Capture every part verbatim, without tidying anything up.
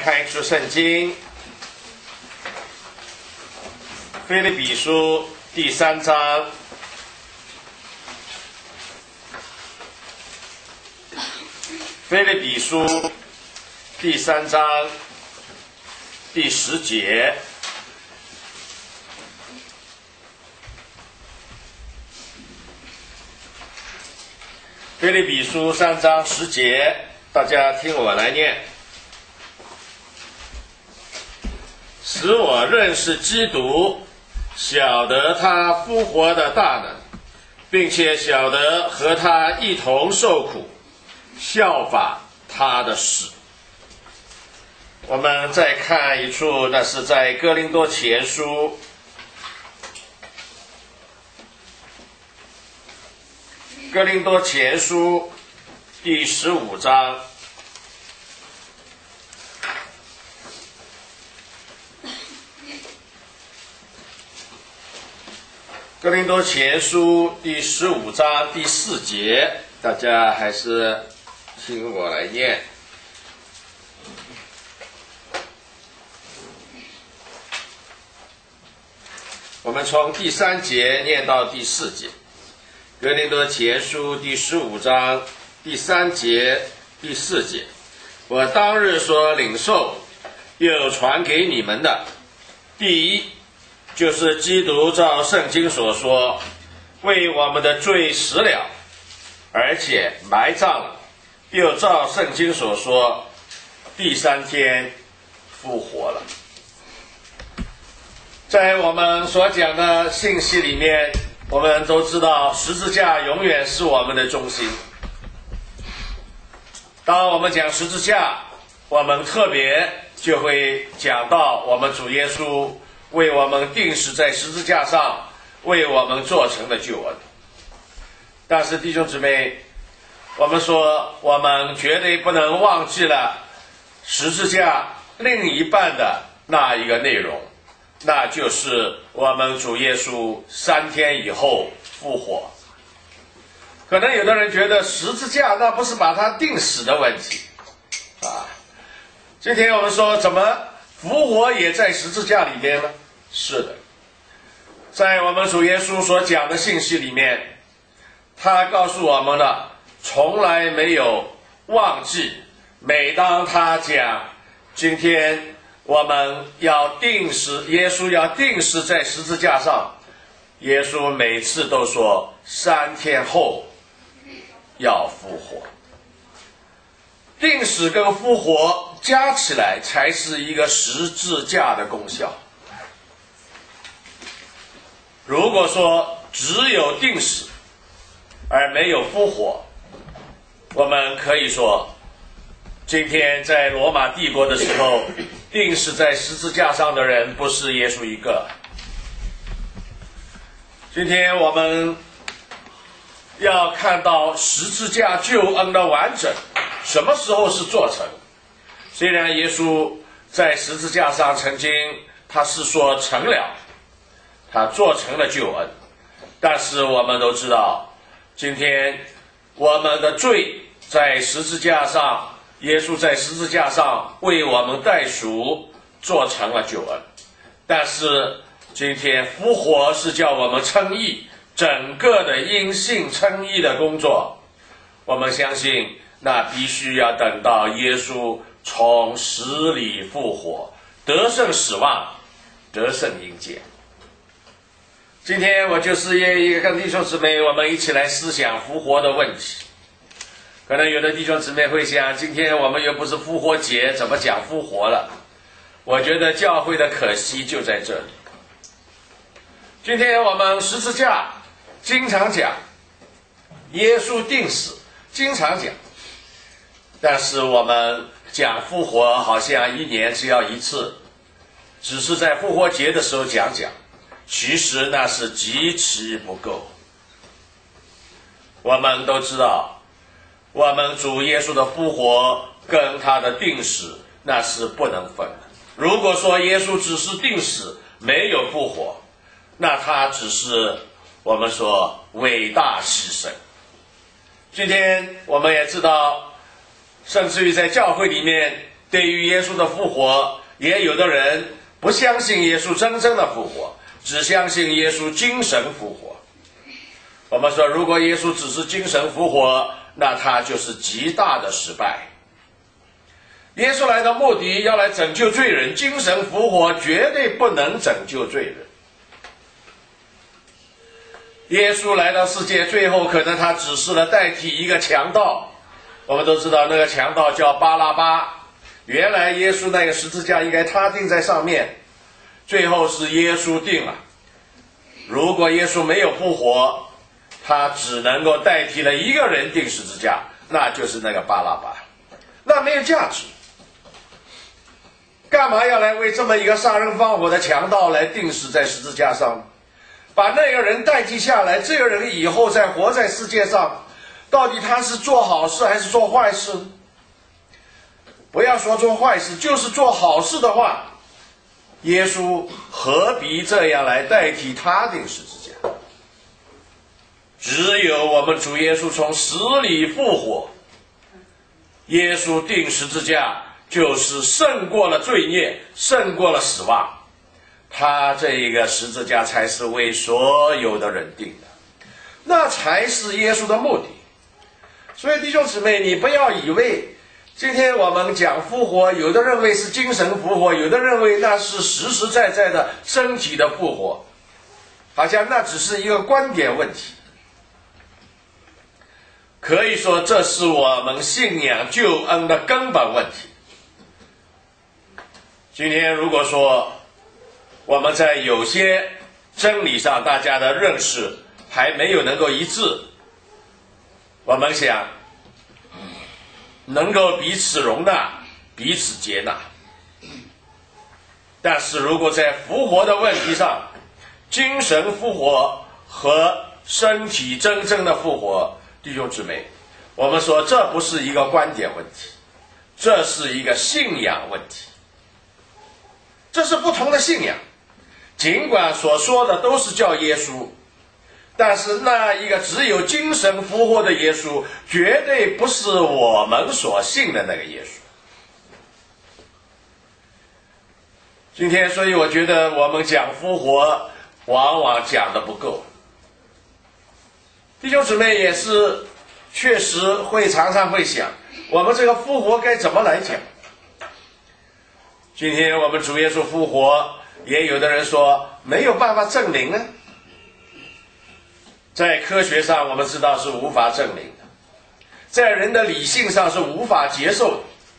看一处圣经，腓立比书第三章。腓立比书第三章第十节。腓立比书三章十节，大家听我来念。使我认识基督，晓得他复活的大能，并且晓得和他一同受苦，效法他的死。我们再看一处，那是在哥林多前书哥林多前书第十五章。哥林多前书第十五章第四节，大家还是听我来念。我们从第三节念到第四节。哥林多前书第十五章第三节第四节，我当日所领受又传给你们的，第一就是基督照圣经所说，为我们的罪死了，而且埋葬了，又照圣经所说，第三天复活了。在我们所讲的信息里面，我们都知道十字架永远是我们的中心。当我们讲十字架，我们特别就会讲到我们主耶稣为我们钉死在十字架上，为我们做成的救恩。但是弟兄姊妹，我们说我们绝对不能忘记了十字架另一半的那一个内容，那就是我们主耶稣三天以后复活。可能有的人觉得十字架那不是把他钉死的问题啊。今天我们说怎么复活也在十字架里面呢？是的，在我们主耶稣所讲的信息里面，他告诉我们了，从来没有忘记。每当他讲今天我们要钉死，耶稣要钉死在十字架上，耶稣每次都说三天后要复活。钉死跟复活加起来才是一个十字架的功效。如果说只有钉死而没有复活，我们可以说今天在罗马帝国的时候，钉死在十字架上的人不是耶稣一个。今天我们要看到十字架救恩的完整，什么时候是做成？虽然耶稣在十字架上曾经他是说成了，他做成了救恩，但是我们都知道，今天我们的罪在十字架上，耶稣在十字架上为我们代赎，做成了救恩。但是今天复活是叫我们称义，整个的因信称义的工作，我们相信那必须要等到耶稣从死里复活，得胜死亡，得胜阴间。今天我就是也跟弟兄姊妹我们一起来思想复活的问题。可能有的弟兄姊妹会想，今天我们又不是复活节，怎么讲复活了？我觉得教会的可惜就在这里。今天我们十字架经常讲，耶稣钉死经常讲，但是我们讲复活好像一年只要一次，只是在复活节的时候讲讲，其实那是极其不够。我们都知道，我们主耶稣的复活跟他的钉死那是不能分的。如果说耶稣只是钉死没有复活，那他只是我们说伟大牺牲。今天我们也知道，甚至于在教会里面对于耶稣的复活，也有的人不相信耶稣真正的复活，只相信耶稣精神复活。我们说，如果耶稣只是精神复活，那他就是极大的失败。耶稣来的目的要来拯救罪人，精神复活绝对不能拯救罪人。耶稣来到世界，最后可能他只是了代替一个强盗。我们都知道那个强盗叫巴拉巴，原来耶稣那个十字架应该他钉在上面，最后是耶稣定了。如果耶稣没有复活，他只能够代替了一个人钉十字架，那就是那个巴拉巴，那没有价值。干嘛要来为这么一个杀人放火的强盗来钉死在十字架上？把那个人代替下来，这个人以后再活在世界上，到底他是做好事还是做坏事？不要说做坏事，就是做好事的话，耶稣何必这样来代替他钉十字架？只有我们主耶稣从死里复活，耶稣钉十字架就是胜过了罪孽，胜过了死亡。他这一个十字架才是为所有的人定的，那才是耶稣的目的。所以弟兄姊妹，你不要以为今天我们讲复活，有的认为是精神复活，有的认为那是实实在在的身体的复活，好像那只是一个观点问题。可以说这是我们信仰救恩的根本问题。今天如果说我们在有些真理上大家的认识还没有能够一致，我们想能够彼此容纳，彼此接纳。但是如果在复活的问题上，精神复活和身体真正的复活，弟兄姊妹，我们说这不是一个观点问题，这是一个信仰问题，这是不同的信仰。尽管所说的都是叫耶稣，但是那一个只有精神复活的耶稣，绝对不是我们所信的那个耶稣。今天所以我觉得我们讲复活往往讲的不够，弟兄姊妹也是确实会常常会想，我们这个复活该怎么来讲。今天我们主耶稣复活，也有的人说没有办法证明呢，在科学上我们知道是无法证明的，在人的理性上是无法接受的。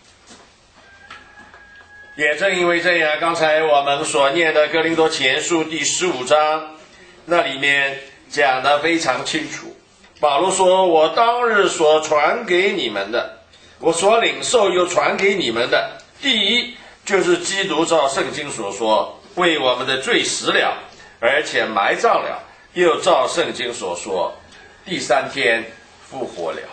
也正因为这样，刚才我们所念的哥林多前书第十五章，那里面讲得非常清楚。保罗说，我当日所传给你们的，我所领受又传给你们的，第一就是基督照圣经所说，为我们的罪死了，而且埋葬了，又照圣经所说，第三天复活了。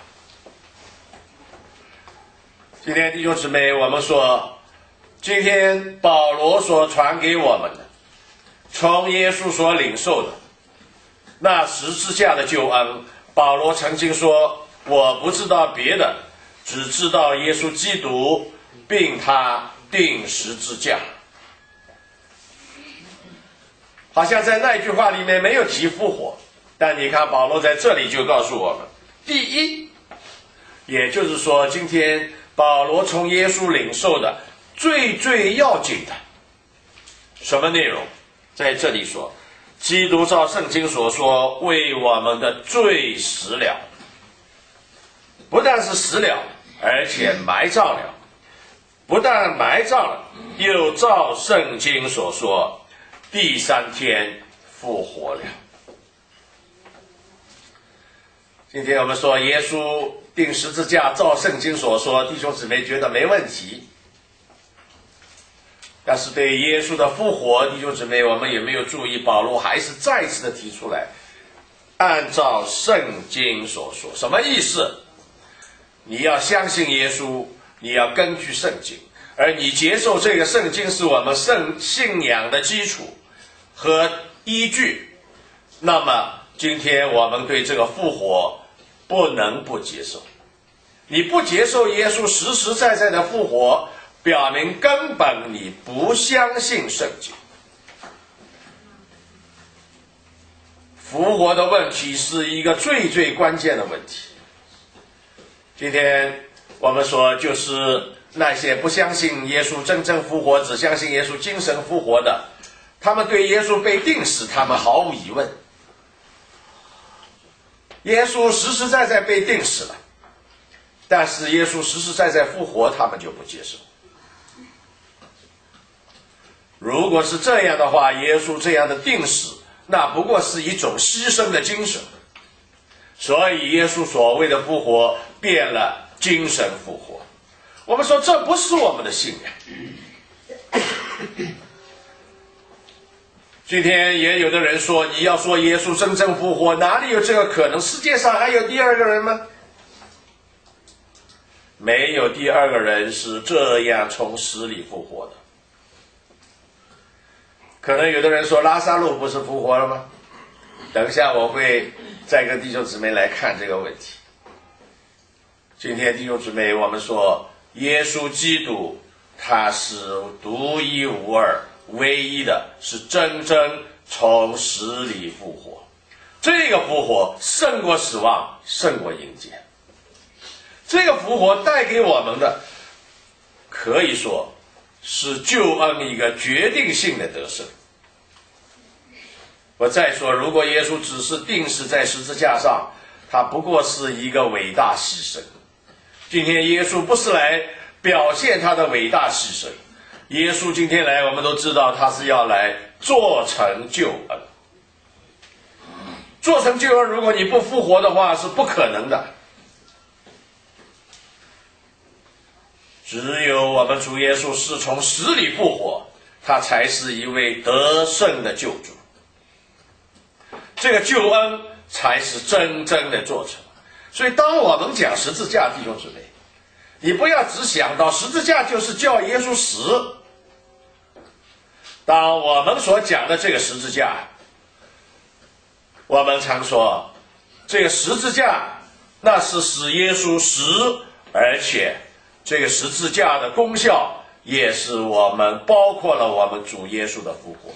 今天弟兄姊妹，我们说今天保罗所传给我们的，从耶稣所领受的那十字架的救恩，保罗曾经说，我不知道别的，只知道耶稣基督并他钉十字架。好像在那句话里面没有提复活，但你看保罗在这里就告诉我们，第一，也就是说今天保罗从耶稣领受的最最要紧的什么内容，在这里说，基督照圣经所说，为我们的罪死了，不但是死了，而且埋葬了，不但埋葬了，又照圣经所说，第三天复活了。今天我们说耶稣钉十字架照圣经所说，弟兄姊妹觉得没问题，但是对耶稣的复活，弟兄姊妹我们有没有注意，保罗还是再次的提出来，按照圣经所说。什么意思？你要相信耶稣，你要根据圣经，而你接受这个圣经是我们圣信仰的基础和依据，那么今天我们对这个复活不能不接受。你不接受耶稣实实在在的复活， 表明根本你不相信圣经。复活的问题是一个最最关键的问题。今天我们说，就是那些不相信耶稣真正复活，只相信耶稣精神复活的，他们对耶稣被钉死，他们毫无疑问。耶稣实实在在被钉死了，但是耶稣实实在在复活，他们就不接受。如果是这样的话，耶稣这样的钉死，那不过是一种牺牲的精神。所以耶稣所谓的复活变了精神复活。我们说这不是我们的信仰。今天也有的人说，你要说耶稣真正复活，哪里有这个可能？世界上还有第二个人吗？没有第二个人是这样从死里复活的。可能有的人说，拉撒路不是复活了吗？等一下我会再跟弟兄姊妹来看这个问题。今天弟兄姊妹，我们说耶稣基督他是独一无二，唯一的，是真正从死里复活。这个复活胜过死亡，胜过阴间。这个复活带给我们的，可以说是救恩一个决定性的得胜。我再说，如果耶稣只是钉死在十字架上，他不过是一个伟大牺牲。今天耶稣不是来表现他的伟大牺牲，耶稣今天来，我们都知道他是要来做成救恩。做成救恩，如果你不复活的话，是不可能的。只有我们主耶稣是从死里复活，他才是一位得胜的救主。这个救恩才是真正的做成。所以当我们讲十字架，弟兄姊妹，你不要只想到十字架就是叫耶稣死。当我们所讲的这个十字架，我们常说这个十字架那是使耶稣死，而且这个十字架的功效也是我们包括了我们主耶稣的复活。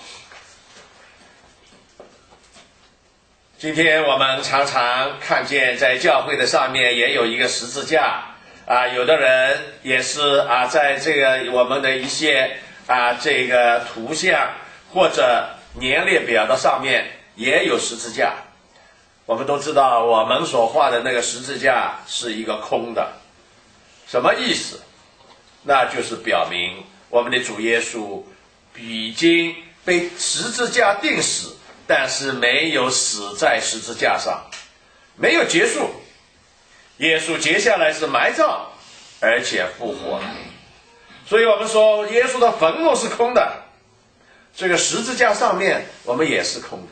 今天我们常常看见在教会的上面也有一个十字架啊，有的人也是啊，在这个我们的一些啊这个图像或者年列表的上面也有十字架。我们都知道我们所画的那个十字架是一个空的，什么意思？那就是表明我们的主耶稣已经被十字架钉死，但是没有死在十字架上，没有结束。耶稣接下来是埋葬，而且复活了。所以我们说耶稣的坟墓是空的，这个十字架上面我们也是空的。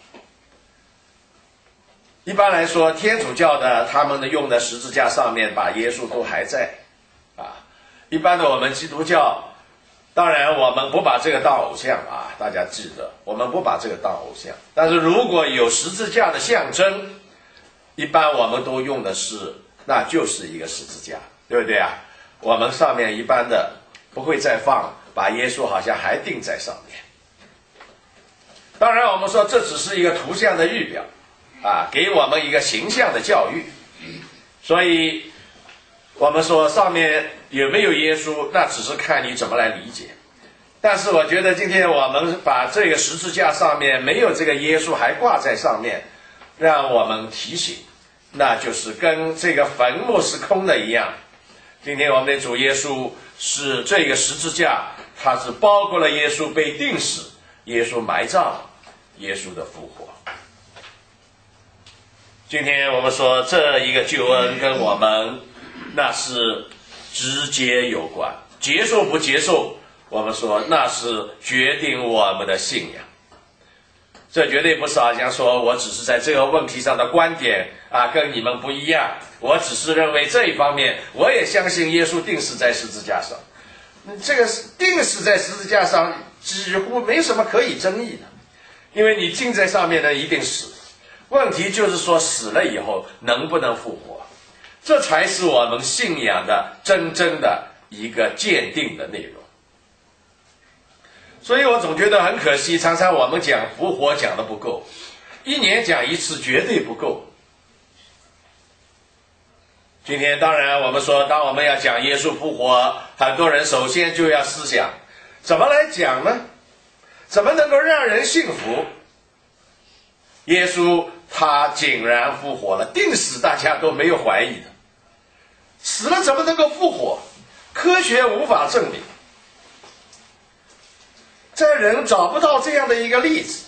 一般来说，天主教的他们的用的十字架上面把耶稣都还在啊。一般的我们基督教，当然我们不把这个当偶像啊，大家记得，我们不把这个当偶像。但是如果有十字架的象征，一般我们都用的是，那就是一个十字架，对不对啊？我们上面一般的不会再放，把耶稣好像还钉在上面。当然我们说这只是一个图像的预表啊，给我们一个形象的教育。所以我们说上面有没有耶稣，那只是看你怎么来理解。但是我觉得今天我们把这个十字架上面没有这个耶稣还挂在上面，让我们提醒，那就是跟这个坟墓是空的一样。今天我们的主耶稣是这个十字架，它是包括了耶稣被钉死，耶稣埋葬，耶稣的复活。今天我们说这一个救恩跟我们那是直接有关，接受不接受，我们说那是决定我们的信仰。这绝对不是好像说我只是在这个问题上的观点啊跟你们不一样，我只是认为这一方面我也相信耶稣钉死在十字架上。这个钉死在十字架上几乎没什么可以争议的，因为你钉在上面的一定死，问题就是说死了以后能不能复活，这才是我们信仰的真正的一个鉴定的内容。所以我总觉得很可惜，常常我们讲复活讲的不够，一年讲一次绝对不够。今天当然我们说，当我们要讲耶稣复活，很多人首先就要思想怎么来讲呢？怎么能够让人信服？耶稣他竟然复活了，定死大家都没有怀疑的，死了怎么能够复活？科学无法证明，在人找不到这样的一个例子。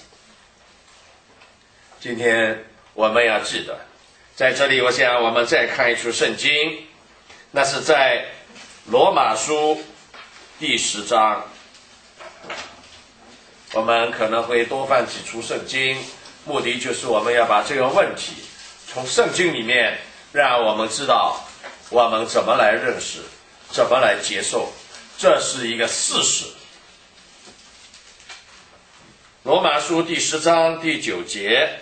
今天我们要记得，在这里我想我们再看一处圣经，那是在罗马书第十章。我们可能会多翻几处圣经，目的就是我们要把这个问题从圣经里面让我们知道我们怎么来认识，怎么来接受，这是一个事实。罗马书第十章第九节，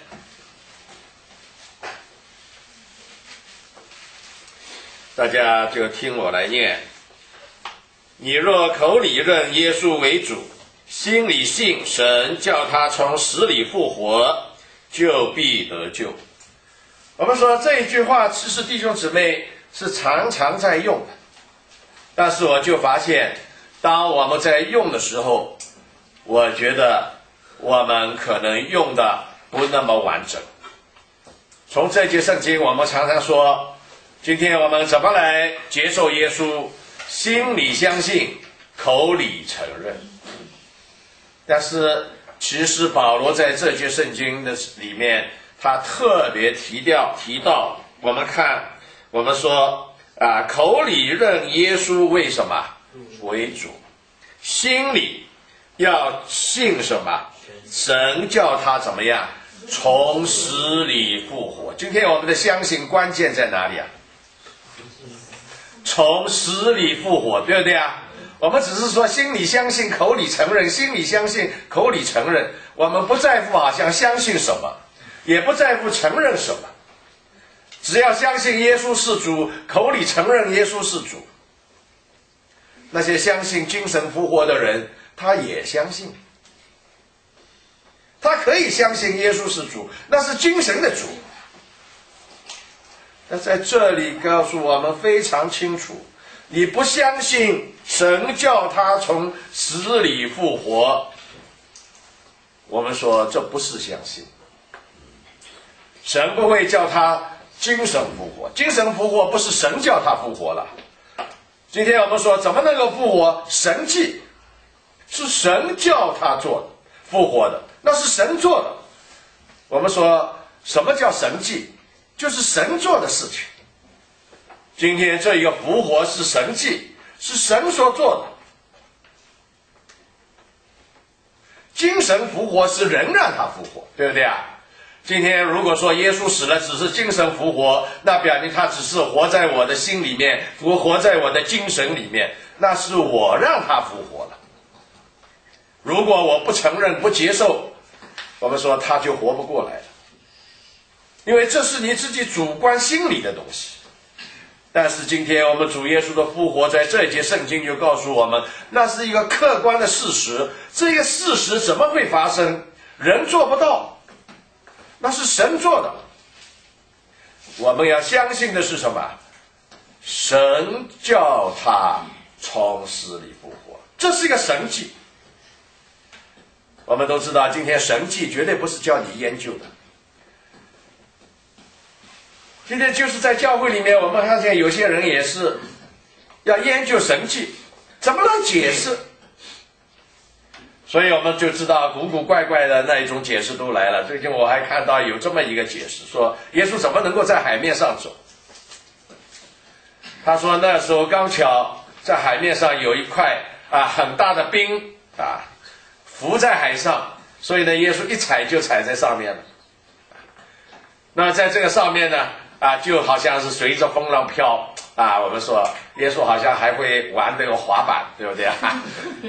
大家就听我来念：你若口里认耶稣为主，心里信神叫他从死里复活，就必得救。我们说这一句话其实弟兄姊妹是常常在用的，但是我就发现当我们在用的时候，我觉得我们可能用的不那么完整。从这节圣经我们常常说，今天我们怎么来接受耶稣？心里相信，口里承认。但是其实保罗在这节圣经的里面，他特别提到提到我们看我们说啊，口里认耶稣为什么为主，心里要信什么？神叫他怎么样从死里复活。今天我们的相信关键在哪里啊？从死里复活，对不对啊？我们只是说心里相信，口里承认，心里相信，口里承认，我们不在乎好像相信什么，也不在乎承认什么，只要相信耶稣是主，口里承认耶稣是主。那些相信精神复活的人，他也相信，他可以相信耶稣是主，那是精神的主。那在这里告诉我们非常清楚，你不相信神叫他从死里复活，我们说这不是相信。神不会叫他精神复活，精神复活不是神叫他复活了。今天我们说怎么能够复活？神迹是神叫他做的，复活的那是神做的。我们说什么叫神迹？就是神做的事情。今天这一个复活是神迹，是神所做的。精神复活是人让他复活，对不对啊？今天如果说耶稣死了只是精神复活，那表明他只是活在我的心里面，活活在我的精神里面，那是我让他复活了。如果我不承认不接受，我们说他就活不过来了，因为这是你自己主观心理的东西。但是今天我们主耶稣的复活，在这一节圣经就告诉我们，那是一个客观的事实。这个事实怎么会发生？人做不到，那是神做的。我们要相信的是什么？神叫他从死里复活，这是一个神迹。我们都知道，今天神迹绝对不是叫你研究的。今天就是在教会里面，我们发现有些人也是要研究神迹，怎么能解释？所以我们就知道古古怪怪的那一种解释都来了。最近我还看到有这么一个解释，说耶稣怎么能够在海面上走？他说那时候刚巧在海面上有一块啊很大的冰啊浮在海上，所以呢耶稣一踩就踩在上面了。那在这个上面呢啊，就好像是随着风浪飘啊。我们说耶稣好像还会玩这个滑板，对不对啊？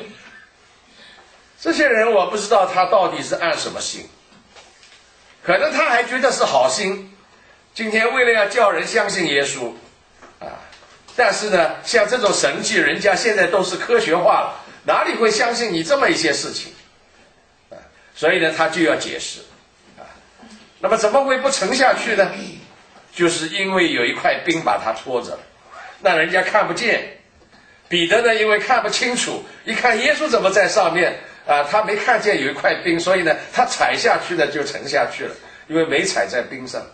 这些人我不知道他到底是按什么心，可能他还觉得是好心，今天为了要叫人相信耶稣啊， 但是呢，像这种神迹，人家现在都是科学化了，哪里会相信你这么一些事情？啊，所以呢，他就要解释。啊，那么怎么会不沉下去呢？就是因为有一块冰把它托着了，那人家看不见。彼得呢，因为看不清楚，一看耶稣怎么在上面啊，他没看见有一块冰，所以呢，他踩下去呢就沉下去了，因为没踩在冰上。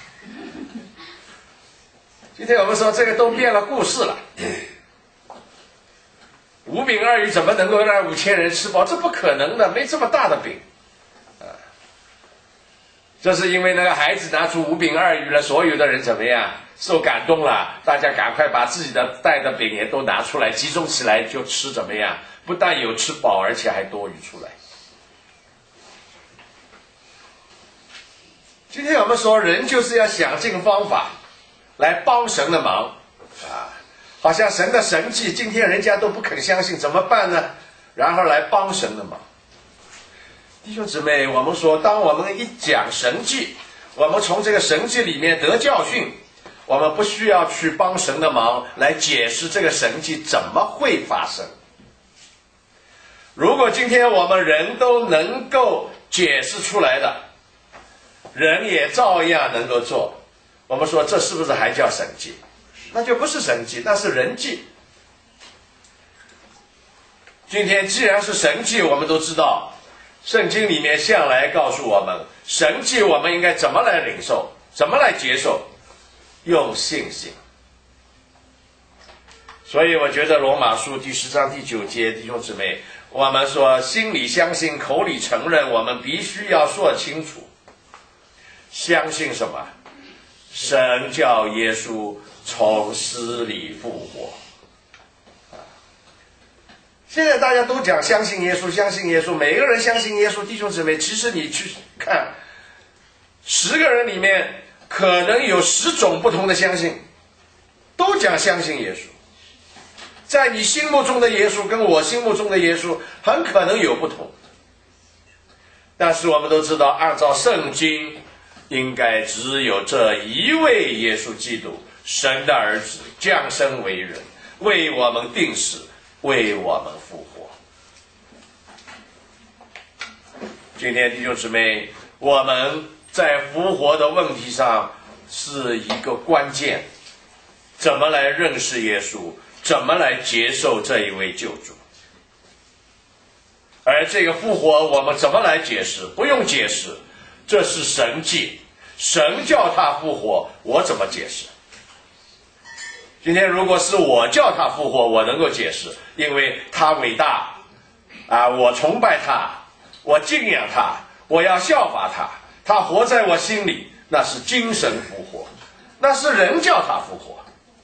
今天我们说这个都变了故事了，五饼二鱼怎么能够让五千人吃饱？这不可能的，没这么大的饼啊！这是因为那个孩子拿出五饼二鱼了，所有的人怎么样？受感动了，大家赶快把自己的带的饼也都拿出来，集中起来就吃，怎么样？不但有吃饱，而且还多余出来。今天我们说，人就是要想尽方法来帮神的忙啊，好像神的神迹，今天人家都不肯相信，怎么办呢？然后来帮神的忙。弟兄姊妹，我们说，当我们一讲神迹，我们从这个神迹里面得教训。我们不需要去帮神的忙来解释这个神迹怎么会发生。如果今天我们人都能够解释出来的，人也照样能够做，我们说这是不是还叫神迹？那就不是神迹，那是人迹。今天既然是神迹，我们都知道圣经里面向来告诉我们，神迹我们应该怎么来领受，怎么来接受，用信心。所以我觉得罗马书第十章第九节，弟兄姊妹，我们说心里相信，口里承认，我们必须要说清楚。相信什么？神叫耶稣从死里复活。现在大家都讲相信耶稣，相信耶稣，每个人相信耶稣。弟兄姊妹，其实你去看，十个人里面可能有十种不同的相信，都讲相信耶稣。在你心目中的耶稣跟我心目中的耶稣很可能有不同，但是我们都知道，按照圣经，应该只有这一位耶稣基督，神的儿子，降生为人，为我们定死，为我们复活。今天弟兄姊妹，我们在复活的问题上是一个关键，怎么来认识耶稣，怎么来接受这一位救主。而这个复活我们怎么来解释？不用解释，这是神迹，神叫他复活，我怎么解释？今天如果是我叫他复活，我能够解释，因为他伟大啊，我崇拜他，我敬仰他，我要效法他，他活在我心里，那是精神复活，那是人叫他复活。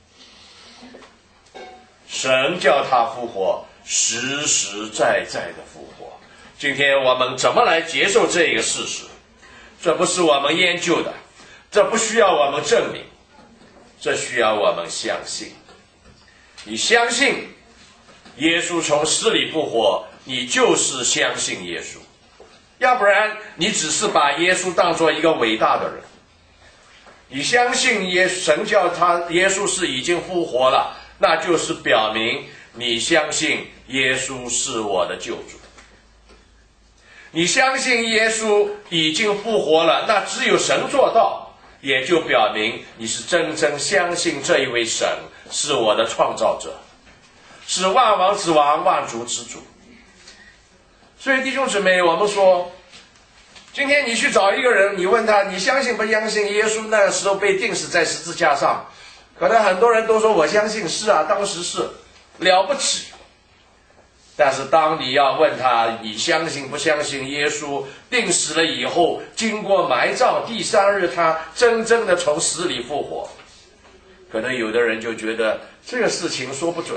神叫他复活，实实在在的复活。今天我们怎么来接受这个事实？这不是我们研究的，这不需要我们证明，这需要我们相信。你相信耶稣从死里复活，你就是相信耶稣，要不然你只是把耶稣当作一个伟大的人。你相信耶神叫他耶稣是已经复活了，那就是表明你相信耶稣是我的救主。你相信耶稣已经复活了，那只有神做到，也就表明你是真正相信这一位神是我的创造者，是万王之王，万主之主。所以弟兄姊妹，我们说，今天你去找一个人，你问他你相信不相信耶稣那时候被钉死在十字架上，可能很多人都说我相信，是啊，当时是了不起。但是当你要问他你相信不相信耶稣钉死了以后，经过埋葬，第三日他真正的从死里复活，可能有的人就觉得这个事情说不准，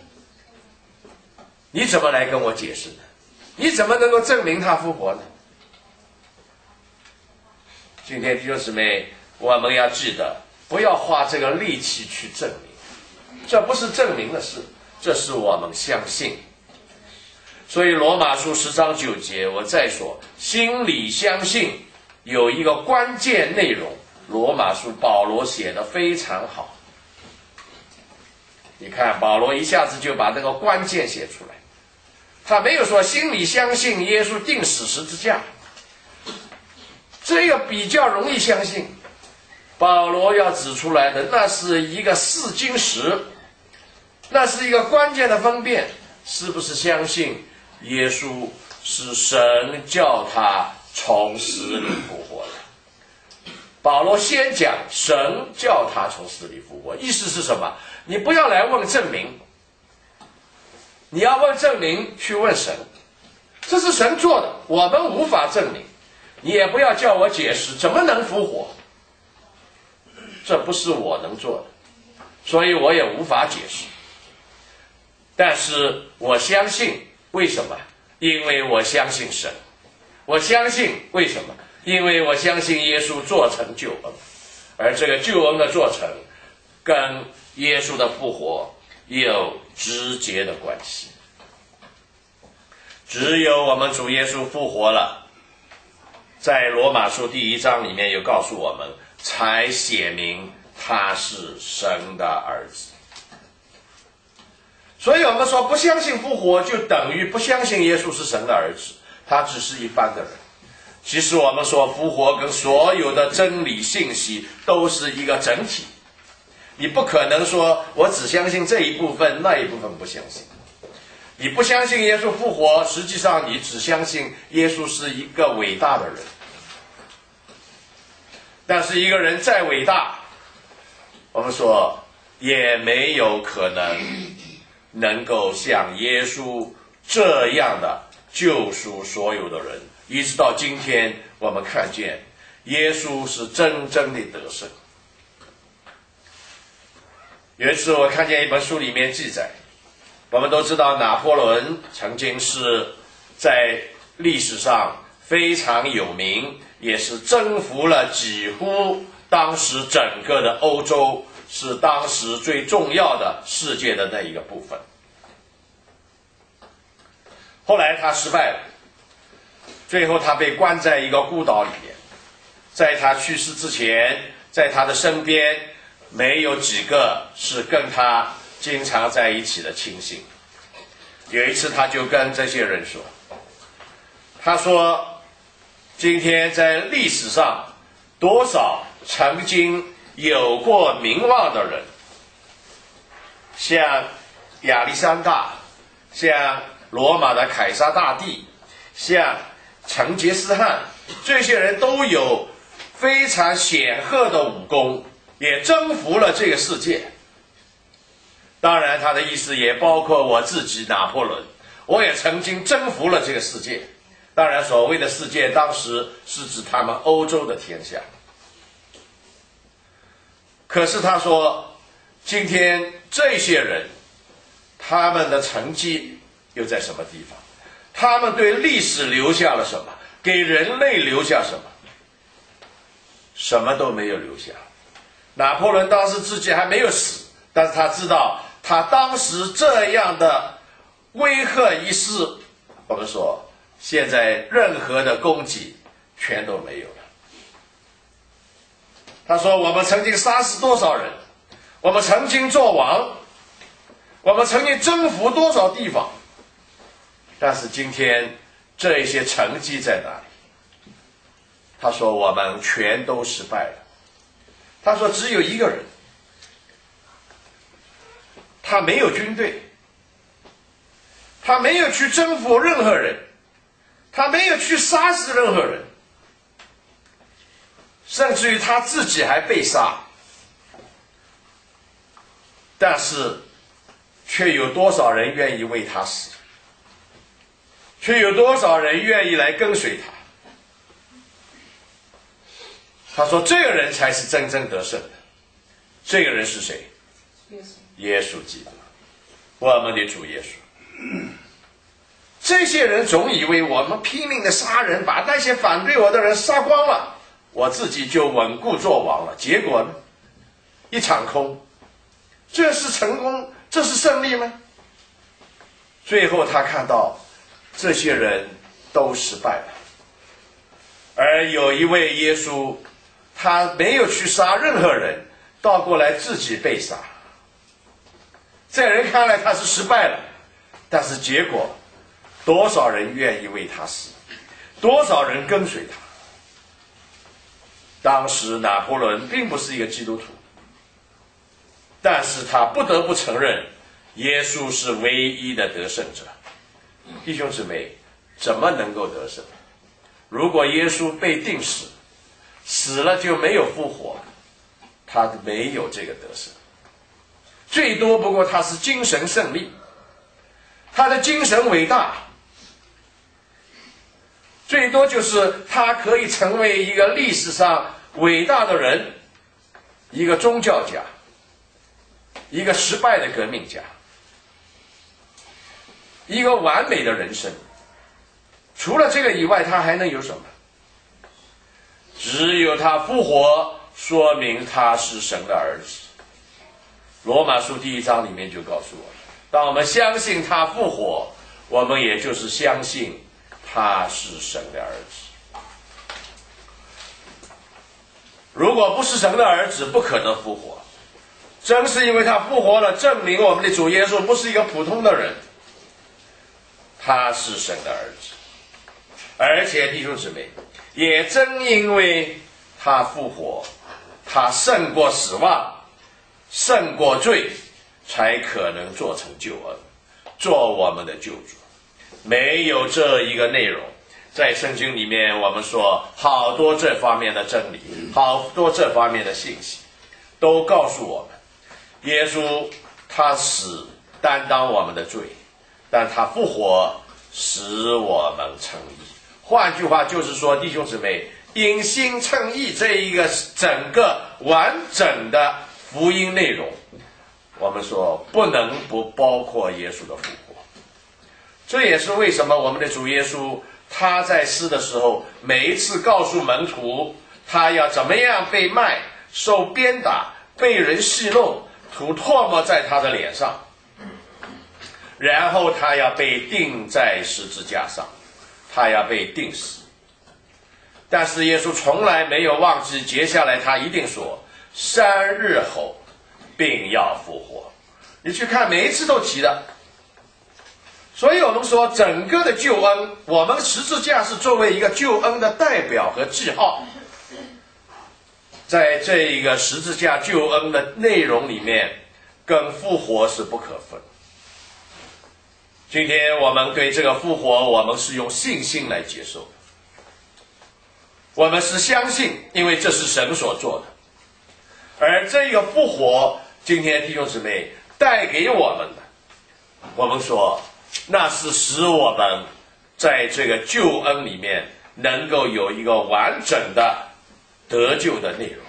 你怎么来跟我解释呢？你怎么能够证明他复活呢？今天弟兄姊妹，我们要记得，不要花这个力气去证明，这不是证明的事，这是我们相信。所以罗马书十章九节，我再说，心里相信有一个关键内容，罗马书保罗写得非常好。 你看保罗一下子就把这个关键写出来，他没有说心里相信耶稣钉死十字架，这个比较容易相信。保罗要指出来的，那是一个试金石，那是一个关键的分辨，是不是相信耶稣是神叫他从死里复活的。保罗先讲神叫他从死里复活，意思是什么？你不要来问证明，你要问证明去问神，这是神做的，我们无法证明。你也不要叫我解释怎么能复活，这不是我能做的，所以我也无法解释。但是我相信，为什么？因为我相信神。我相信为什么？因为我相信耶稣做成救恩，而这个救恩的做成跟耶稣的复活有直接的关系。只有我们主耶稣复活了，在罗马书第一章里面有告诉我们，才写明他是神的儿子。所以我们说不相信复活就等于不相信耶稣是神的儿子，他只是一般的人。其实我们说复活跟所有的真理信息都是一个整体，你不可能说我只相信这一部分，那一部分不相信。你不相信耶稣复活，实际上你只相信耶稣是一个伟大的人。但是一个人再伟大，我们说也没有可能能够像耶稣这样的救赎所有的人。一直到今天，我们看见耶稣是真正的得胜。有一次我看见一本书里面记载，我们都知道拿破仑曾经是在历史上非常有名，也是征服了几乎当时整个的欧洲，是当时最重要的世界的那一个部分。后来他失败了，最后他被关在一个孤岛里面。在他去世之前，在他的身边没有几个是跟他经常在一起的亲信。有一次他就跟这些人说，他说今天在历史上多少曾经有过名望的人，像亚历山大，像罗马的凯撒大帝，像成吉思汗，这些人都有非常显赫的武功，也征服了这个世界。当然他的意思也包括我自己拿破仑，我也曾经征服了这个世界。当然所谓的世界当时是指他们欧洲的天下。可是他说今天这些人他们的成绩又在什么地方？他们对历史留下了什么？给人类留下什么？什么都没有留下。拿破仑当时自己还没有死，但是他知道他当时这样的威吓一世，我们说现在任何的功绩全都没有了。他说我们曾经杀死多少人，我们曾经做王，我们曾经征服多少地方，但是今天这些成绩在哪里？他说我们全都失败了。他说只有一个人，他没有军队，他没有去征服任何人，他没有去杀死任何人，甚至于他自己还被杀，但是却有多少人愿意为他死，却有多少人愿意来跟随他。他说这个人才是真正得胜的。这个人是谁？耶稣基督，我们的主耶稣。这些人总以为我们拼命的杀人，把那些反对我的人杀光了，我自己就稳固做王了。结果呢，一场空。这是成功，这是胜利吗？最后他看到这些人都失败了，而有一位耶稣，他没有去杀任何人，倒过来自己被杀。 在人看来他是失败了，但是结果，多少人愿意为他死，多少人跟随他。当时拿破仑并不是一个基督徒，但是他不得不承认耶稣是唯一的得胜者。弟兄姊妹，怎么能够得胜？如果耶稣被钉死，死了就没有复活，他没有这个得胜。最多不过他是精神胜利，他的精神伟大，最多就是他可以成为一个历史上伟大的人，一个宗教家，一个失败的革命家，一个完美的人生。除了这个以外，他还能有什么？只有他复活，说明他是神的儿子。罗马书第一章里面就告诉我们，当我们相信他复活，我们也就是相信他是神的儿子。如果不是神的儿子，不可能复活。正是因为他复活了，证明我们的主耶稣不是一个普通的人，他是神的儿子。而且弟兄姊妹，也正因为他复活，他胜过死亡，胜过罪，才可能做成救恩，做我们的救主。没有这一个内容，在圣经里面我们说好多这方面的真理，好多这方面的信息，都告诉我们，耶稣他死担当我们的罪，但他复活使我们称义。换句话就是说，弟兄姊妹，因信称义这一个整个完整的福音内容，我们说不能不包括耶稣的复活。这也是为什么我们的主耶稣他在世的时候，每一次告诉门徒他要怎么样被卖，受鞭打，被人戏弄，吐唾沫在他的脸上，然后他要被钉在十字架上，他要被钉死。但是耶稣从来没有忘记，接下来他一定说三日后并要复活。你去看，每一次都提的。所以我们说整个的救恩，我们十字架是作为一个救恩的代表和记号，在这一个十字架救恩的内容里面，跟复活是不可分。今天我们对这个复活，我们是用信心来接受的，我们是相信，因为这是神所做的。而这个复活，今天弟兄姊妹带给我们的，我们说那是使我们在这个救恩里面能够有一个完整的得救的内容。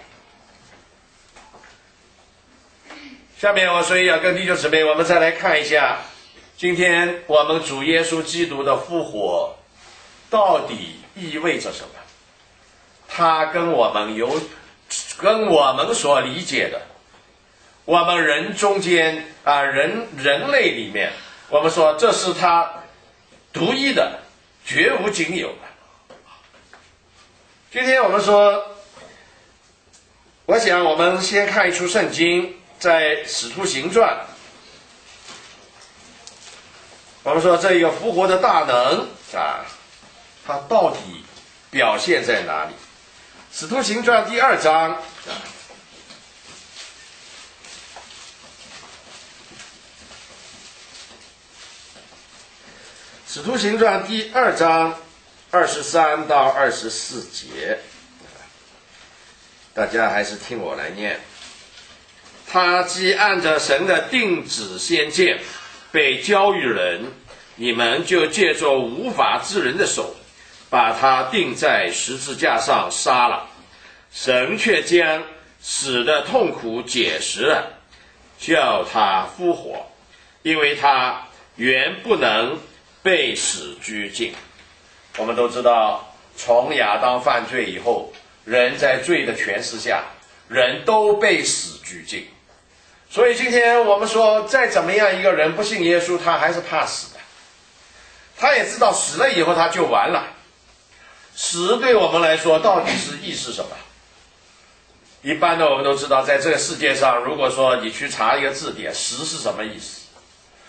下面我所以要跟弟兄姊妹，我们再来看一下今天我们主耶稣基督的复活到底意味着什么？他跟我们有跟我们所理解的，我们人中间啊人人类里面，我们说这是他独一的，绝无仅有的。今天我们说，我想我们先看一出圣经，在使徒行传，我们说这一个复活的大能啊，它到底表现在哪里？使徒行传第二章啊，使徒行传第二章二十三到二十四节，大家还是听我来念。他既按着神的定旨先见，被交于人，你们就借着无法之人的手，把他钉在十字架上杀了。神却将死的痛苦解释了，叫他复活，因为他原不能被死拘禁。我们都知道，从亚当犯罪以后，人在罪的权势下，人都被死拘禁。所以今天我们说，再怎么样一个人不信耶稣，他还是怕死的。他也知道死了以后他就完了。死对我们来说到底是意是什么？一般的我们都知道，在这个世界上，如果说你去查一个字典，死是什么意思？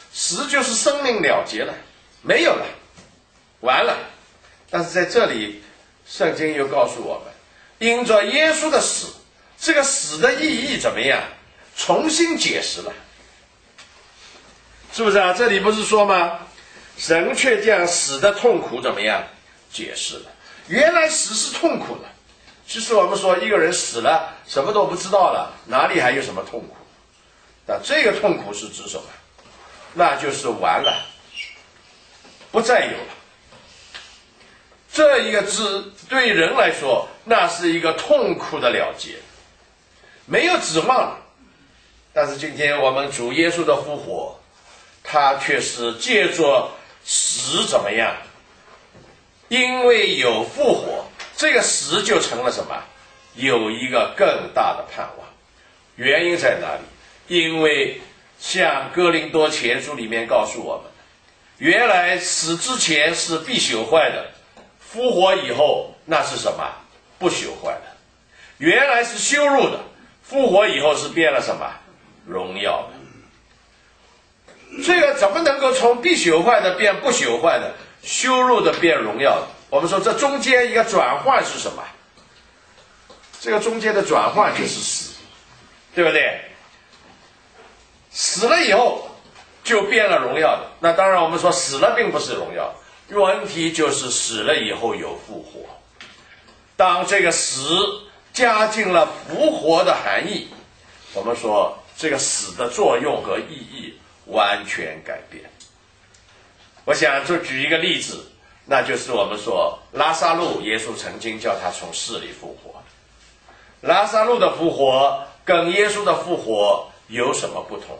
死就是生命了结了，没有了，完了。但是在这里，圣经又告诉我们，因着耶稣的死，这个死的意义怎么样？重新解释了，是不是啊？这里不是说吗？神却将死的痛苦怎么样解释了？原来死是痛苦的。其实我们说一个人死了，什么都不知道了，哪里还有什么痛苦？那这个痛苦是指什么？那就是完了，不再有了。这一个字对人来说，那是一个痛苦的了结，没有指望了。但是今天我们主耶稣的复活，他却是借着死怎么样？因为有复活，这个死就成了什么？有一个更大的盼望。原因在哪里？因为像哥林多前书里面告诉我们，原来死之前是必朽坏的，复活以后那是什么？不朽坏的。原来是羞辱的，复活以后是变了什么？荣耀的。这个怎么能够从必朽坏的变不朽坏的，羞辱的变荣耀的？我们说这中间一个转换是什么？这个中间的转换就是死，对不对？死了以后就变了荣耀的。那当然我们说死了并不是荣耀，问题就是死了以后有复活。当这个死加进了复活的含义，我们说这个死的作用和意义完全改变。我想就举一个例子，那就是我们说拉撒路，耶稣曾经叫他从死里复活。拉撒路的复活跟耶稣的复活有什么不同？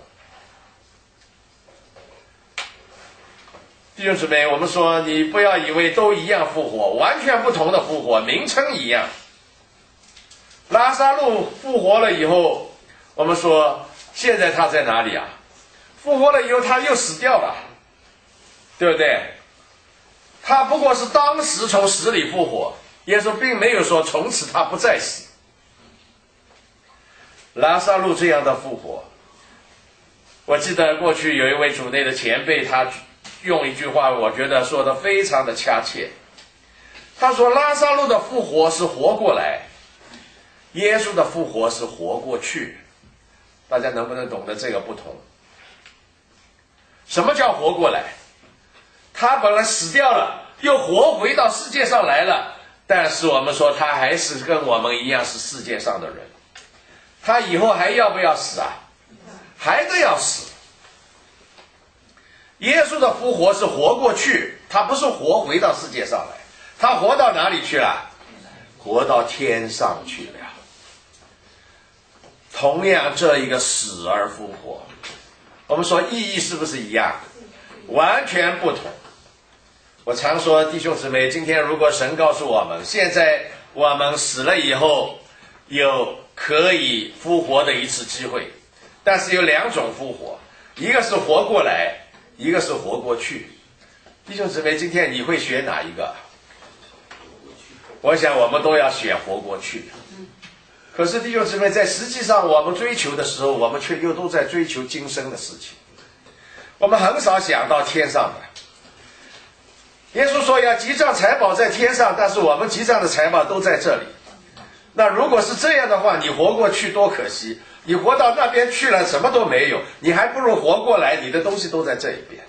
弟兄姊妹，我们说你不要以为都一样复活，完全不同的复活，名称一样。拉撒路复活了以后，我们说现在他在哪里啊？复活了以后他又死掉了，对不对？他不过是当时从死里复活，耶稣并没有说从此他不再死。拉撒路这样的复活，我记得过去有一位主内的前辈，他用一句话我觉得说的非常的恰切。他说拉撒路的复活是活过来，耶稣的复活是活过去。大家能不能懂得这个不同？什么叫活过来？他本来死掉了，又活回到世界上来了，但是我们说他还是跟我们一样是世界上的人。他以后还要不要死啊？还得要死。耶稣的复活是活过去，他不是活回到世界上来。他活到哪里去了？活到天上去了。同样这一个死而复活，我们说意义是不是一样？完全不同。我常说弟兄姊妹，今天如果神告诉我们，现在我们死了以后有可以复活的一次机会，但是有两种复活，一个是活过来，一个是活过去。弟兄姊妹，今天你会选哪一个？我想我们都要选活过去。可是弟兄姊妹，在实际上我们追求的时候，我们却又都在追求今生的事情，我们很少想到天上的。耶稣说要积攒财宝在天上，但是我们积攒的财宝都在这里。那如果是这样的话，你活过去多可惜，你活到那边去了什么都没有，你还不如活过来，你的东西都在这一边。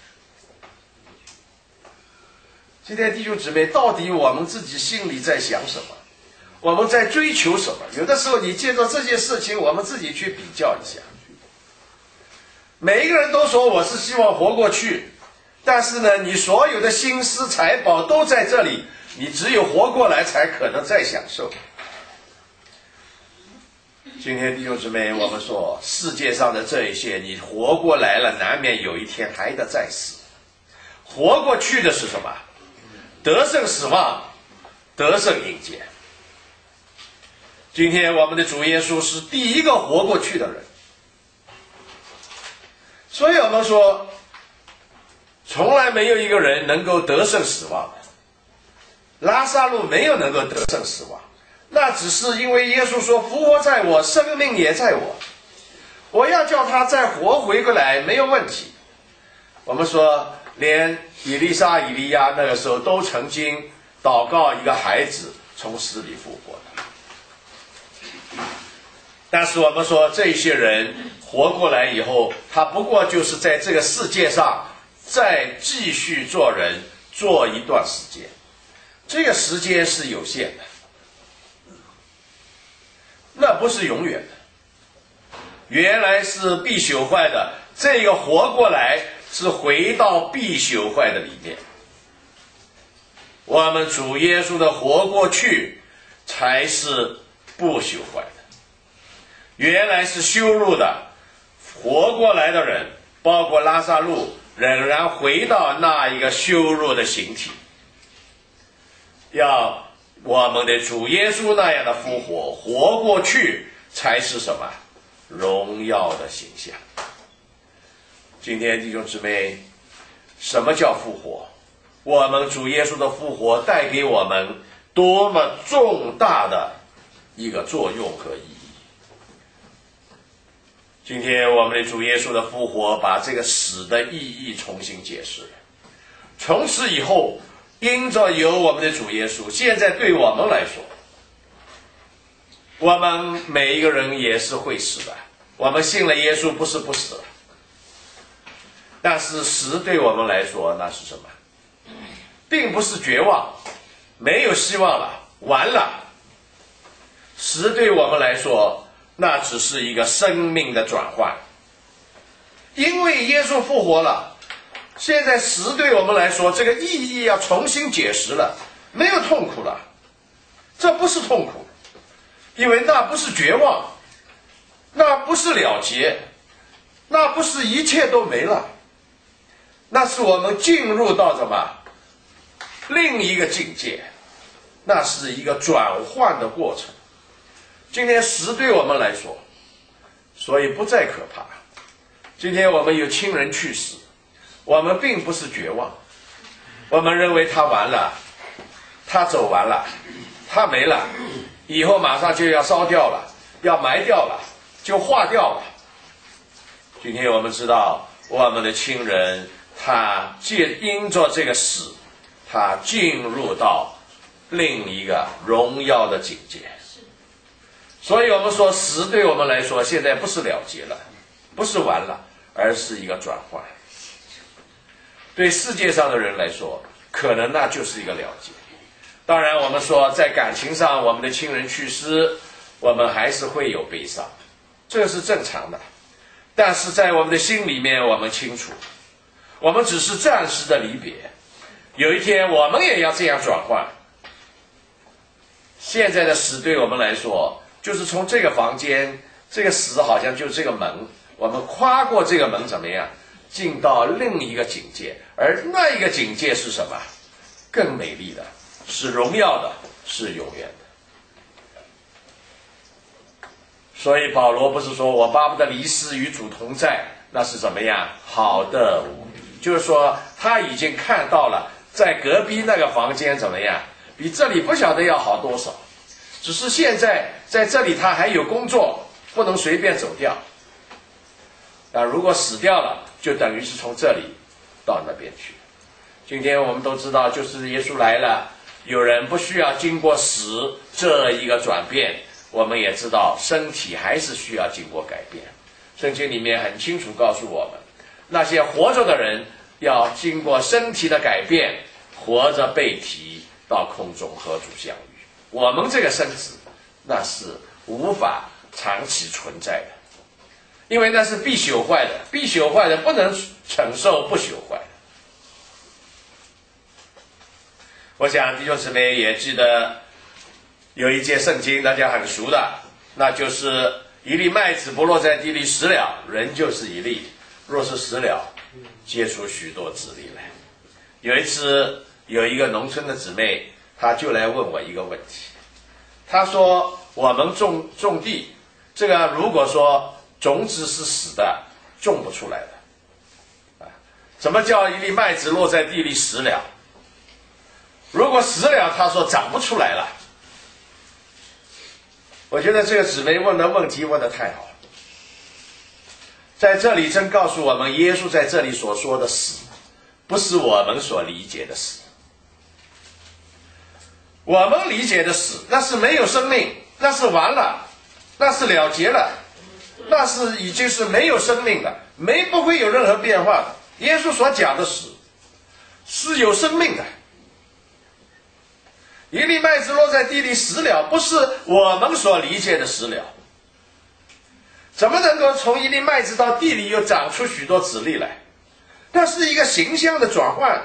今天弟兄姊妹，到底我们自己心里在想什么？我们在追求什么？有的时候你借着这些事情，我们自己去比较一下。每一个人都说我是希望活过去，但是呢，你所有的心思财宝都在这里，你只有活过来才可能再享受。今天弟兄姊妹，我们说世界上的这一些，你活过来了，难免有一天还得再死。活过去的是什么？得胜死亡，得胜迎接。今天我们的主耶稣是第一个活过去的人，所以我们说从来没有一个人能够得胜死亡的。拉撒路没有能够得胜死亡，那只是因为耶稣说复活在我，生命也在我，我要叫他再活回过来没有问题。 我们说，连以利沙、以利亚那个时候都曾经祷告一个孩子从死里复活的。但是我们说，这些人活过来以后，他不过就是在这个世界上再继续做人做一段时间，这个时间是有限的，那不是永远的。原来是必朽坏的，这个活过来是回到必朽坏的里面。我们主耶稣的活过去才是不朽坏的。原来是羞辱的，活过来的人，包括拉撒路，仍然回到那一个羞辱的形体。要我们的主耶稣那样的复活，活过去才是什么？荣耀的形象。今天弟兄姊妹，什么叫复活？我们主耶稣的复活带给我们多么重大的一个作用和意义。今天我们的主耶稣的复活把这个死的意义重新解释了。从此以后，因着有我们的主耶稣，现在对我们来说，我们每一个人也是会死的。我们信了耶稣，不是不死了，但是死对我们来说那是什么？并不是绝望，没有希望了，完了。死对我们来说，那只是一个生命的转换。因为耶稣复活了，现在死对我们来说，这个意义要重新解释了，没有痛苦了。这不是痛苦，因为那不是绝望，那不是了结，那不是一切都没了，那是我们进入到什么？另一个境界，那是一个转换的过程。今天死对我们来说，所以不再可怕。今天我们有亲人去世，我们并不是绝望，我们认为他完了，他走完了，他没了，以后马上就要烧掉了，要埋掉了，就化掉了。今天我们知道，我们的亲人他借因着这个死，他进入到另一个荣耀的境界。所以我们说，死对我们来说现在不是了结了，不是完了，而是一个转换。对世界上的人来说，可能那就是一个了结。当然我们说，在感情上我们的亲人去世，我们还是会有悲伤，这是正常的。但是在我们的心里面，我们清楚，我们只是暂时的离别，有一天我们也要这样转换。现在的死对我们来说，就是从这个房间，这个死好像就是这个门，我们跨过这个门怎么样，进到另一个境界。而那一个境界是什么？更美丽的，是荣耀的，是永远的。所以保罗不是说我巴不得离世与主同在，那是怎么样？好的无比。就是说他已经看到了在隔壁那个房间怎么样，比这里不晓得要好多少，只是现在在这里他还有工作，不能随便走掉。那如果死掉了，就等于是从这里到那边去。今天我们都知道，就是耶稣来了，有人不需要经过死这一个转变，我们也知道身体还是需要经过改变。圣经里面很清楚告诉我们，那些活着的人要经过身体的改变，活着被提到空中和主相遇。我们这个身子那是无法长期存在的，因为那是必朽坏的，必朽坏的不能承受不朽坏的。我想弟兄姊妹也记得有一节圣经大家很熟的，那就是一粒麦子不落在地里死了，人就是一粒，若是死了，结出许多子粒来。有一次有一个农村的姊妹，她就来问我一个问题，她说我们种种地，这个如果说种子是死的，种不出来的。什么叫一粒麦子落在地里死了？如果死了，她说长不出来了。我觉得这个姊妹问的问题问得太好了。 在这里真告诉我们，耶稣在这里所说的死，不是我们所理解的死。我们理解的死，那是没有生命，那是完了，那是了结了，那是已经是没有生命的，没不会有任何变化的。耶稣所讲的死是有生命的。一粒麦子落在地里死了，不是我们所理解的死了。怎么能够从一粒麦子到地里又长出许多子粒来？那是一个形象的转换。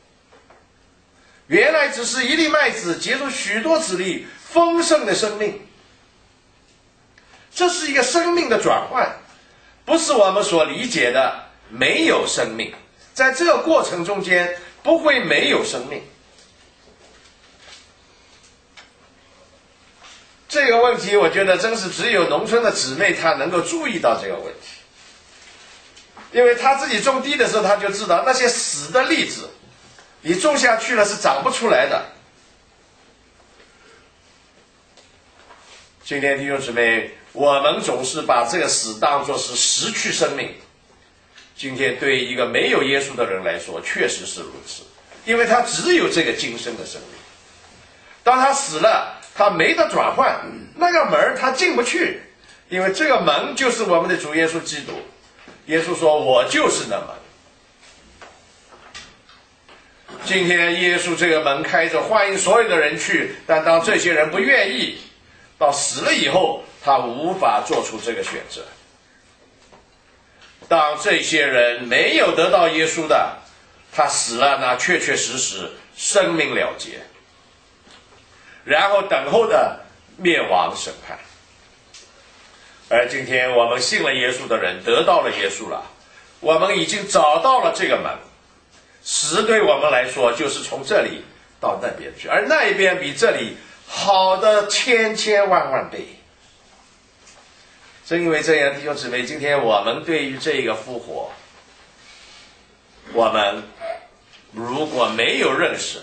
原来只是一粒麦子结出许多子粒，丰盛的生命。这是一个生命的转换，不是我们所理解的没有生命。在这个过程中间不会没有生命。这个问题我觉得真是只有农村的姊妹她能够注意到这个问题，因为她自己种地的时候，她就知道那些死的粒子你种下去了是长不出来的。今天弟兄姊妹，我们总是把这个死当作是失去生命。今天对一个没有耶稣的人来说确实是如此，因为他只有这个今生的生命。当他死了，他没得转换，那个门他进不去，因为这个门就是我们的主耶稣基督。耶稣说，我就是那门。今天耶稣这个门开着，欢迎所有的人去，但当这些人不愿意，到死了以后，他无法做出这个选择。当这些人没有得到耶稣的，他死了，那确确实实生命了结，然后等候的灭亡审判。而今天我们信了耶稣的人得到了耶稣了，我们已经找到了这个门。死对我们来说就是从这里到那边去，而那一边比这里好的千千万万倍。正因为这样，弟兄姊妹，今天我们对于这个复活，我们如果没有认识，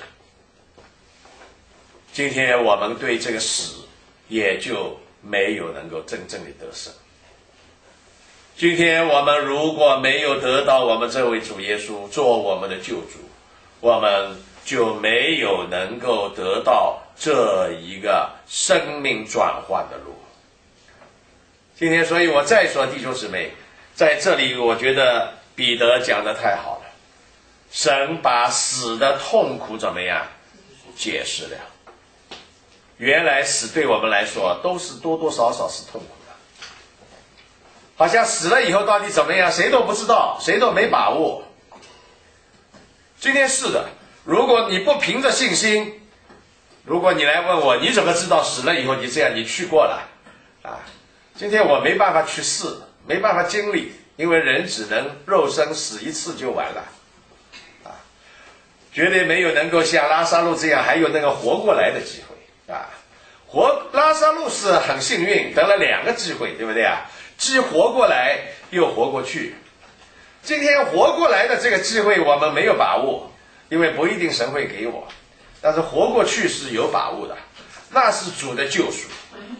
今天我们对这个死也就没有能够真正的得胜。今天我们如果没有得到我们这位主耶稣做我们的救主，我们就没有能够得到这一个生命转换的路。今天所以我再说，弟兄姊妹，在这里我觉得彼得讲得太好了，神把死的痛苦怎么样解释了。原来死对我们来说都是多多少少是痛苦的，好像死了以后到底怎么样谁都不知道，谁都没把握。今天是的，如果你不凭着信心，如果你来问我你怎么知道死了以后你这样你去过了啊？今天我没办法去试，没办法经历，因为人只能肉身死一次就完了啊，绝对没有能够像拉撒路这样还有那个活过来的机会啊。活拉撒路是很幸运得了两个机会，对不对啊？既活过来又活过去。今天活过来的这个机会我们没有把握，因为不一定神会给我，但是活过去是有把握的，那是主的救赎。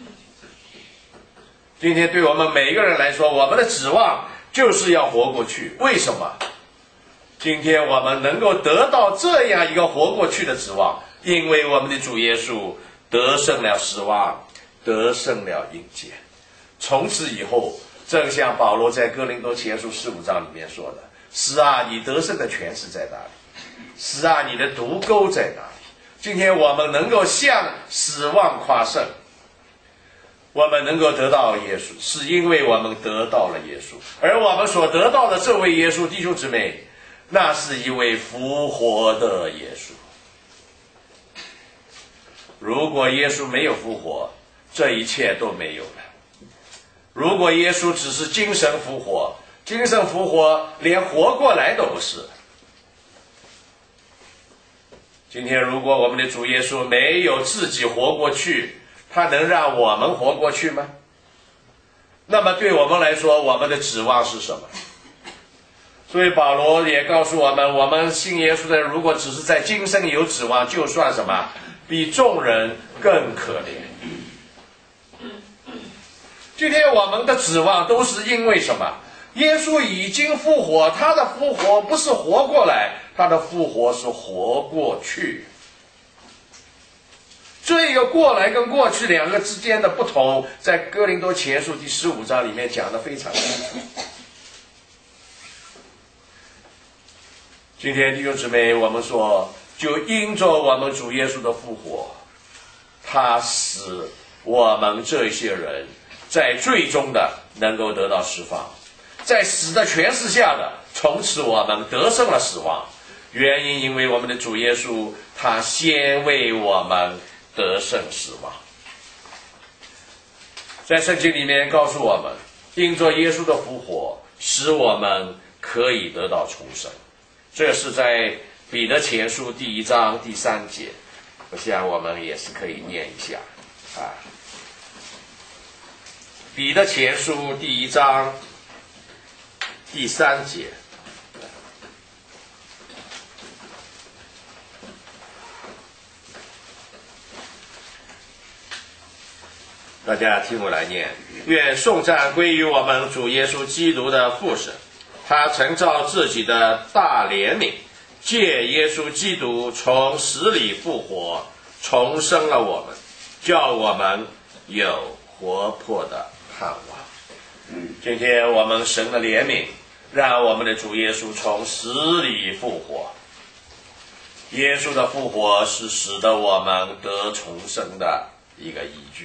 今天对我们每一个人来说，我们的指望就是要活过去。为什么今天我们能够得到这样一个活过去的指望？因为我们的主耶稣得胜了死亡，得胜了阴间。从此以后，正像保罗在哥林多前书十五章里面说的，死啊，你得胜的权势在哪里？死啊，你的毒钩在哪里？今天我们能够向死亡夸胜，我们能够得到耶稣，是因为我们得到了耶稣。而我们所得到的这位耶稣，弟兄姊妹，那是一位复活的耶稣。如果耶稣没有复活，这一切都没有了。如果耶稣只是精神复活，精神复活连活过来都不是。今天如果我们的主耶稣没有自己活过去，他能让我们活过去吗？那么对我们来说，我们的指望是什么？所以保罗也告诉我们，我们信耶稣的人如果只是在今生有指望，就算什么比众人更可怜。今天我们的指望都是因为什么？ 耶稣已经复活，他的复活不是活过来，他的复活是活过去。这个过来跟过去两个之间的不同，在哥林多前书第十五章里面讲得非常清楚。今天弟兄姊妹，我们说，就因着我们主耶稣的复活，他使我们这些人在最终的能够得到释放，在死的权势下的，从此我们得胜了死亡。原因因为我们的主耶稣，他先为我们得胜死亡。在圣经里面告诉我们，因着耶稣的复活，使我们可以得到重生。这是在彼得前书第一章第三节，我想我们也是可以念一下啊。彼得前书第一章第三节，大家听我来念：愿颂赞归于我们主耶稣基督的父神，他曾照自己的大怜悯，借耶稣基督从死里复活，重生了我们，叫我们有活泼的盼望。今天我们神的怜悯，让我们的主耶稣从死里复活。耶稣的复活是使得我们得重生的一个依据。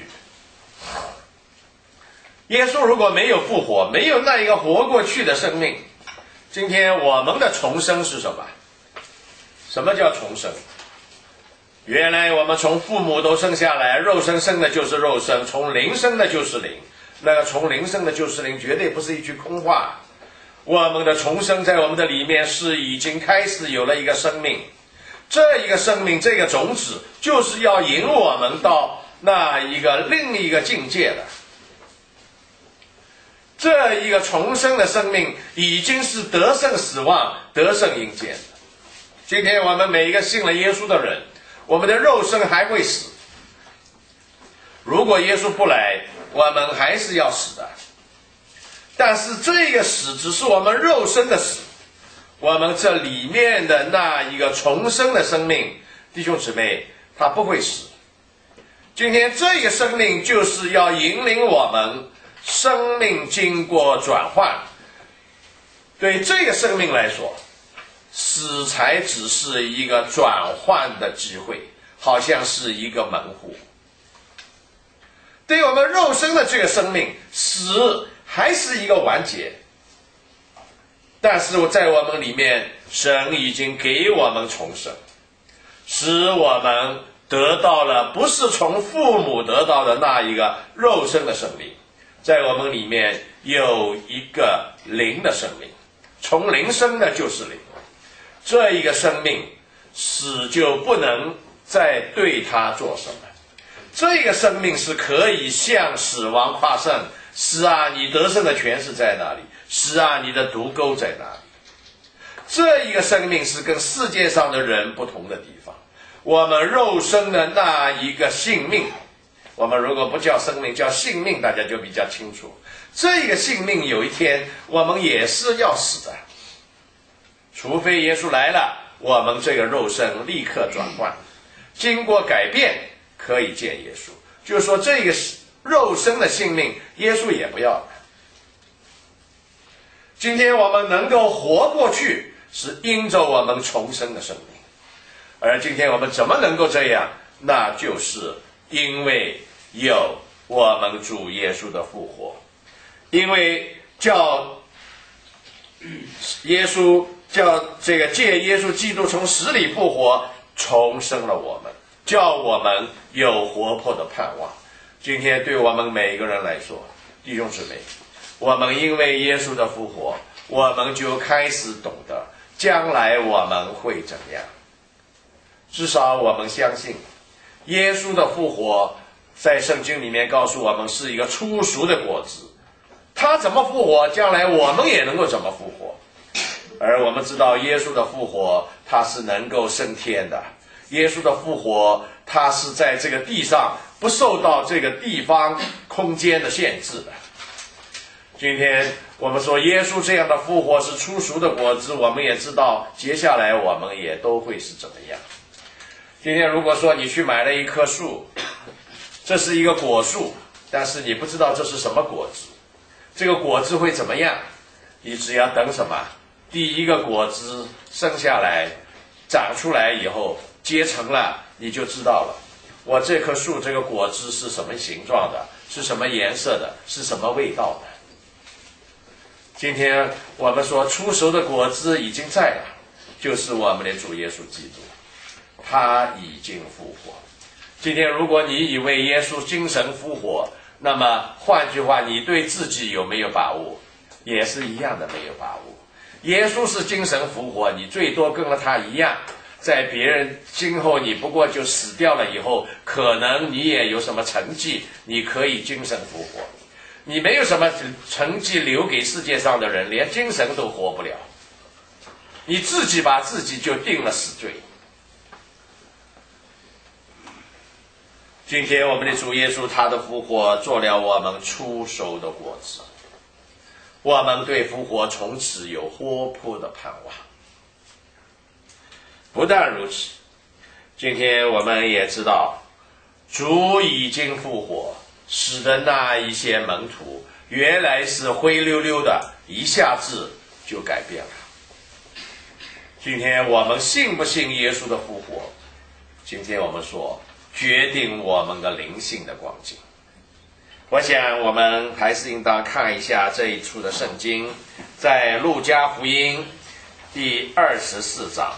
耶稣如果没有复活，没有那一个活过去的生命，今天我们的重生是什么？什么叫重生？原来我们从父母都生下来，肉身生的就是肉身，从灵生的就是灵。那个从灵生的就是灵，绝对不是一句空话。我们的重生在我们的里面是已经开始有了一个生命，这一个生命，这个种子就是要引我们到那一个另一个境界的。这一个重生的生命已经是得胜死亡，得胜阴间的。今天我们每一个信了耶稣的人，我们的肉身还会死。如果耶稣不来，我们还是要死的。但是这个死只是我们肉身的死，我们这里面的那一个重生的生命，弟兄姊妹，他不会死。今天这个生命就是要引领我们生命经过转换。对这个生命来说，死才只是一个转换的机会，好像是一个门户。对我们肉身的这个生命，死还是一个完结。但是在我们里面，神已经给我们重生，使我们得到了不是从父母得到的那一个肉身的生命，在我们里面有一个灵的生命，从灵生的就是灵。这一个生命死就不能再对他做什么，这个生命是可以向死亡夸胜。是啊，你得胜的权势在哪里？是啊，你的毒钩在哪里？这一个生命是跟世界上的人不同的地方。我们肉身的那一个性命，我们如果不叫生命，叫性命，大家就比较清楚。这个性命有一天我们也是要死的，除非耶稣来了，我们这个肉身立刻转换，经过改变可以见耶稣。就是说这个肉身的性命耶稣也不要了。今天我们能够活过去，是因着我们重生的生命。而今天我们怎么能够这样？那就是因为有我们主耶稣的复活，因为叫耶稣叫这个借耶稣基督从死里复活，重生了我们，叫我们有活泼的盼望。今天对我们每一个人来说，弟兄姊妹，我们因为耶稣的复活，我们就开始懂得将来我们会怎样。至少我们相信耶稣的复活在圣经里面告诉我们是一个初熟的果子，他怎么复活，将来我们也能够怎么复活。而我们知道耶稣的复活他是能够升天的，耶稣的复活他是在这个地上不受到这个地方空间的限制的。 今天我们说耶稣这样的复活是出熟的果子，我们也知道接下来我们也都会是怎么样。今天如果说你去买了一棵树，这是一个果树，但是你不知道这是什么果子，这个果子会怎么样，你只要等什么，第一个果子生下来长出来以后结成了，你就知道了我这棵树这个果子是什么形状的，是什么颜色的，是什么味道的。今天我们说出熟的果子已经在了，就是我们的主耶稣基督，他已经复活。今天如果你以为耶稣精神复活，那么换句话，你对自己有没有把握？也是一样的没有把握。耶稣是精神复活，你最多跟了他一样，在别人今后你不过就死掉了以后，可能你也有什么成绩，你可以精神复活。你没有什么成绩留给世界上的人，连精神都活不了，你自己把自己就定了死罪。今天我们的主耶稣他的复活做了我们出熟的果子，我们对复活从此有活泼的盼望。不但如此，今天我们也知道主已经复活，使得那一些门徒原来是灰溜溜的，一下子就改变了。今天我们信不信耶稣的复活，今天我们说决定我们的灵性的光景。我想我们还是应当看一下这一处的圣经，在路加福音第二十四章。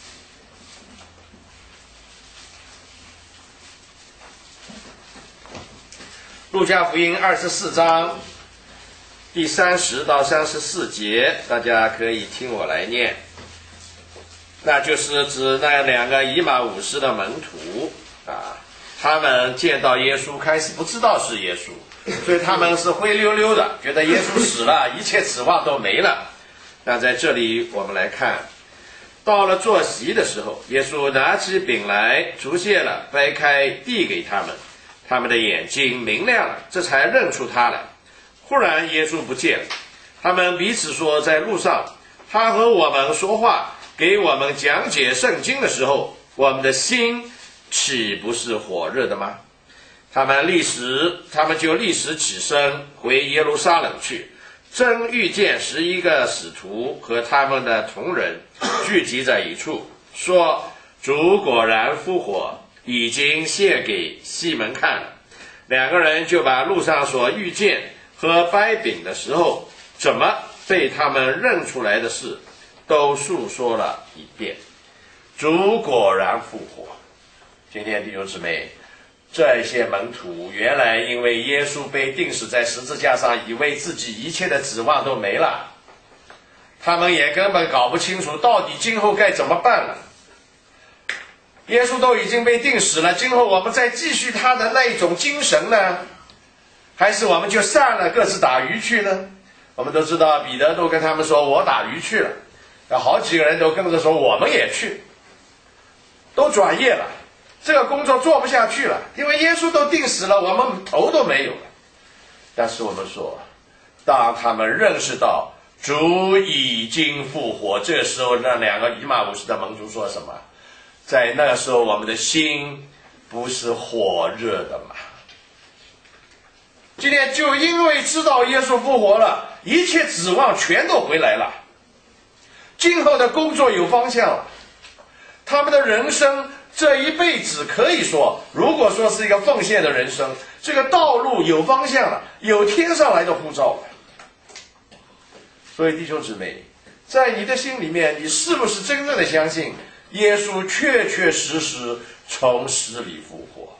路加福音二十四章第三十到三十四节，大家可以听我来念。那就是指那两个以马忤斯的门徒啊，他们见到耶稣开始不知道是耶稣，所以他们是灰溜溜的，觉得耶稣死了，一切指望都没了。那在这里我们来看，到了坐席的时候，耶稣拿起饼来，祝谢了，掰开递给他们，他们的眼睛明亮了，这才认出他来。忽然耶稣不见了，他们彼此说，在路上他和我们说话，给我们讲解圣经的时候，我们的心岂不是火热的吗？他们立时他们就立时起身回耶路撒冷去，正遇见十一个使徒和他们的同人聚集在一处，说主果然复活，已经献给西门看了。两个人就把路上所遇见和掰饼的时候怎么被他们认出来的事都述说了一遍。主果然复活。今天弟兄姊妹，这些门徒原来因为耶稣被钉死在十字架上，以为自己一切的指望都没了，他们也根本搞不清楚到底今后该怎么办了。耶稣都已经被钉死了，今后我们再继续他的那一种精神呢，还是我们就散了，各自打鱼去呢？我们都知道彼得都跟他们说我打鱼去了，有好几个人都跟着说我们也去，都转业了，这个工作做不下去了，因为耶稣都钉死了，我们头都没有了。但是我们说，当他们认识到主已经复活，这时候那两个以马忤斯的门徒说什么？在那时候我们的心不是火热的吗？今天就因为知道耶稣复活了，一切指望全都回来了，今后的工作有方向了，他们的人生这一辈子可以说，如果说是一个奉献的人生，这个道路有方向了，有天上来的呼召了。所以弟兄姊妹，在你的心里面，你是不是真正的相信耶稣确确实实从死里复活？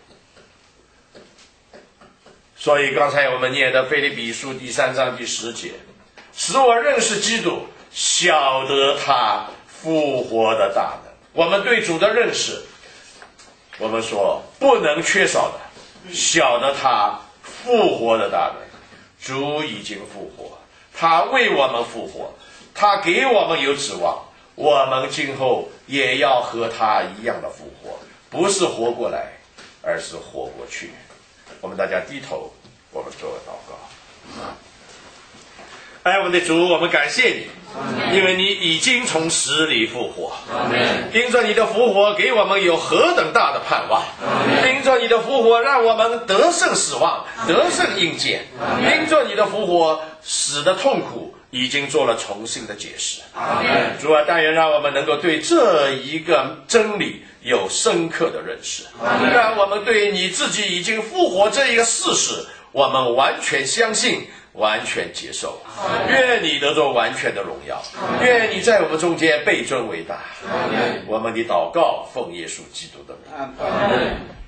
所以刚才我们念的腓立比书第三章第十节，使我认识基督，晓得他复活的大能。我们对主的认识，我们说不能缺少的，晓得他复活的大能。主已经复活，他为我们复活，他给我们有指望，我们今后也要和他一样的复活，不是活过来，而是活过去。我们大家低头，我们做个祷告。 爱我们的主，我们感谢你，因为你已经从死里复活。因着你的复活，给我们有何等大的盼望！因着你的复活，让我们得胜死亡，得胜阴间。因着你的复活，死的痛苦已经做了重新的解释。主啊，但愿让我们能够对这一个真理有深刻的认识，让我们对你自己已经复活这一个事实，我们完全相信，完全接受。愿你得着完全的荣耀，愿你在我们中间被尊为大。我们的祷告奉耶稣基督的名。